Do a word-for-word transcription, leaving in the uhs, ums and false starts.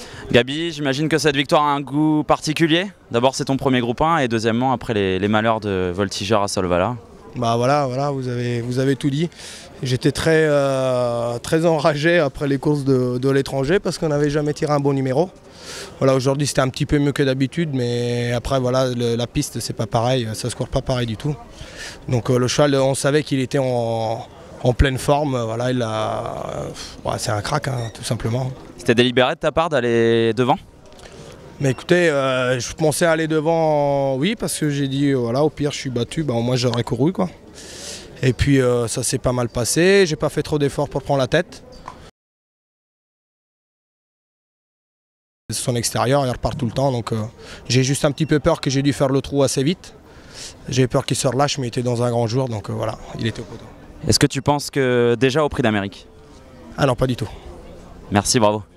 Gabi, j'imagine que cette victoire a un goût particulier. D'abord c'est ton premier groupe un et deuxièmement après les, les malheurs de voltigeur à Solvala. Bah voilà, voilà vous, avez, vous avez tout dit. J'étais très, euh, très enragé après les courses de, de l'étranger parce qu'on n'avait jamais tiré un bon numéro. Voilà, aujourd'hui c'était un petit peu mieux que d'habitude, mais après voilà, le, la piste c'est pas pareil, ça se court pas pareil du tout. Donc euh, le cheval, on savait qu'il était en, en pleine forme, voilà, il a, ouais, c'est un crack hein, tout simplement. C'était délibéré de ta part d'aller devant? Mais écoutez, euh, je pensais aller devant, oui, parce que j'ai dit, voilà, au pire je suis battu, bah, au moins j'aurais couru quoi. Et puis euh, ça s'est pas mal passé, j'ai pas fait trop d'efforts pour prendre la tête. Son extérieur, il repart tout le temps, donc euh, j'ai juste un petit peu peur que j'ai dû faire le trou assez vite. J'ai peur qu'il se relâche, mais il était dans un grand jour, donc euh, voilà, il était au poteau. Est-ce que tu penses que déjà au Prix d'Amérique? Ah non, pas du tout. Merci, bravo.